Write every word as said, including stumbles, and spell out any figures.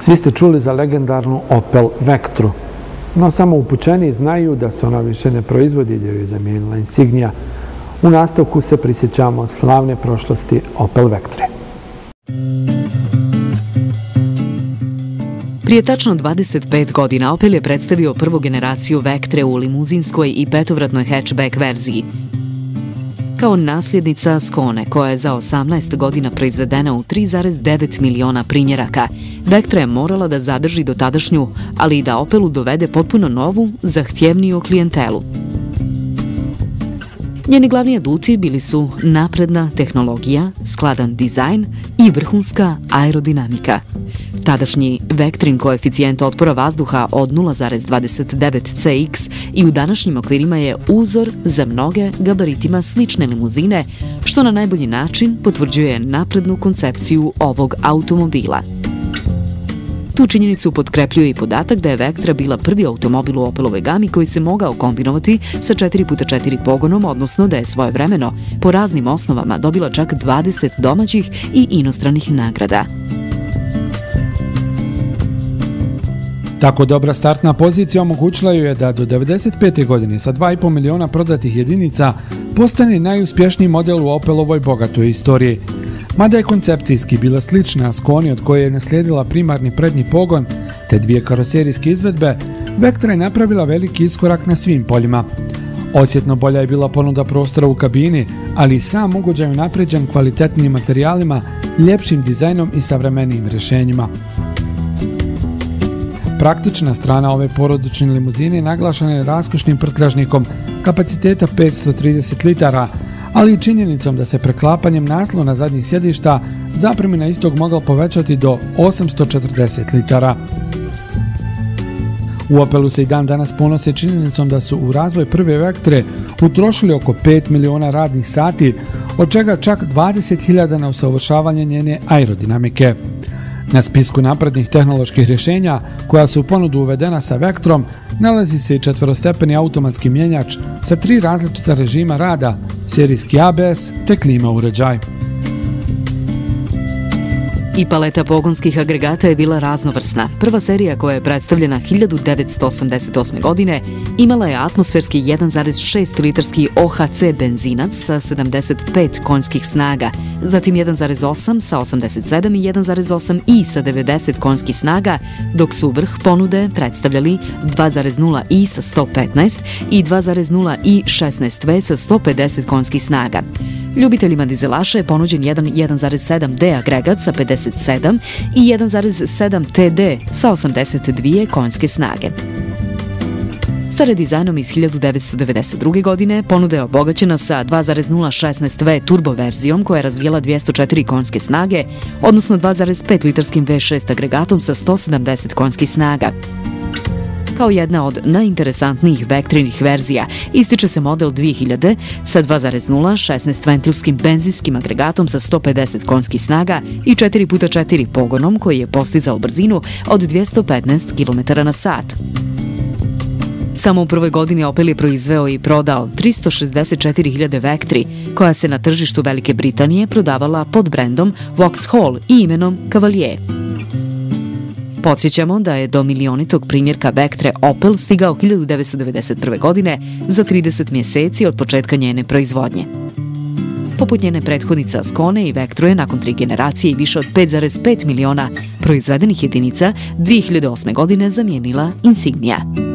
Svi ste čuli za legendarnu Opel Vectru, no samo upućeni znaju da se ona više ne proizvodi jer joj je zamijenila Insignia. U nastavku se prisjećamo slavne prošlosti Opel Vectre. Prije tačno dvadeset pet godina Opel je predstavio prvu generaciju Vectre u limuzinskoj i petovratnoj hatchback verziji. Kao nasljednica Skone, koja je za osamnaest godina proizvedena u tri zarez devet miliona primjeraka, Vectra je morala da zadrži dotadašnju, ali i da Opelu dovede potpuno novu, zahtjevniju klijentelu. Njeni glavni aduti bili su napredna tehnologija, skladan dizajn i vrhunska aerodinamika. Tadašnji Vectrin koeficijent otpora vazduha od nula zarez dvadeset devet C X i u današnjim okvirima je uzor za mnoge gabaritima slične limuzine, što na najbolji način potvrđuje naprednu koncepciju ovog automobila. Tu činjenicu potkrepljuje i podatak da je Vectra bila prvi automobil u Opelovoj gami koji se mogao kombinovati sa četiri puta četiri pogonom, odnosno da je svojevremeno po raznim osnovama dobila čak dvadeset domaćih i inostranih nagrada. Tako dobra startna pozicija omogućila ju je da do devedeset pete godine sa dva i po miliona prodatih jedinica postane najuspješniji model u Opelovoj bogatoj istoriji. Mada je koncepcijski bila slična Skoni od koje je naslijedila primarni prednji pogon te dvije karoserijske izvedbe, Vectra je napravila veliki iskorak na svim poljima. Osjetno bolja je bila ponuda prostora u kabini, ali i sam ugođaj unapređen kvalitetnim materijalima, ljepšim dizajnom i savremenijim rješenjima. Praktična strana ove porodične limuzine naglašena je raskošnim prtljažnikom kapaciteta petsto trideset litara, ali i činjenicom da se preklapanjem naslona zadnjih sjedišta zapremina istog mogla povećati do osamsto četrdeset litara. U Opelu se i dan danas ponose činjenicom da su u razvoj prve Vectre utrošili oko pet miliona radnih sati, od čega čak dvadeset hiljada na usavršavanje njene aerodinamike. Na spisku naprednih tehnoloških rješenja koja su u ponudu uvedena sa Vectrom nalazi se i četverostepeni automatski mjenjač sa tri različita režima rada, serijski A B S te klima uređaj. I paleta pogonskih agregata je bila raznovrsna. Prva serija koja je predstavljena hiljadu devetsto osamdeset osme. godine imala je atmosferski jedan zarez šest litarski O H C benzinac sa sedamdeset pet konjskih snaga, zatim jedan zarez osam sa osamdeset sedam i jedan zarez osam i sa devedeset konjskih snaga, dok su vrh ponude predstavljali dva zarez nula i sa sto petnaest i dva zarez nula i šesnaest V sa sto pedeset konjskih snaga. Ljubiteljima dizelaša je ponuđen jedan jedan zarez sedam D agregat sa pedeset sedam i jedan zarez sedam T D sa osamdeset dvije konjske snage. Sa redizajnom iz hiljadu devetsto devedeset druge. godine ponuda je obogaćena sa dva zarez nula šesnaest V turbo verzijom koja je razvijela dvjesto četiri konjske snage, odnosno dva zarez pet litarskim V šest agregatom sa sto sedamdeset konjskih snaga. Kao jedna od najinteresantnijih Vectrinih verzija ističe se model dvije hiljade sa dva zarez nula šesnaest ventilskim benzinskim agregatom sa sto pedeset konjskih snaga i četiri puta četiri pogonom koji je postizao brzinu od dvjesto petnaest kilometara na sat. Samo u prvoj godini Opel je proizveo i prodao tristo šezdeset četiri hiljade Vectri, koja se na tržištu Velike Britanije prodavala pod brendom Vauxhall i imenom Cavalier. Podsjećamo da je do milionitog primjerka Vectre Opel stigao hiljadu devetsto devedeset prve. godine za trideset mjeseci od početka njene proizvodnje. Poput njene prethodnica Skone i Vectru je nakon tri generacije i više od pet zarez pet miliona proizvedenih jedinica dvije hiljade osme. godine zamijenila Insignia.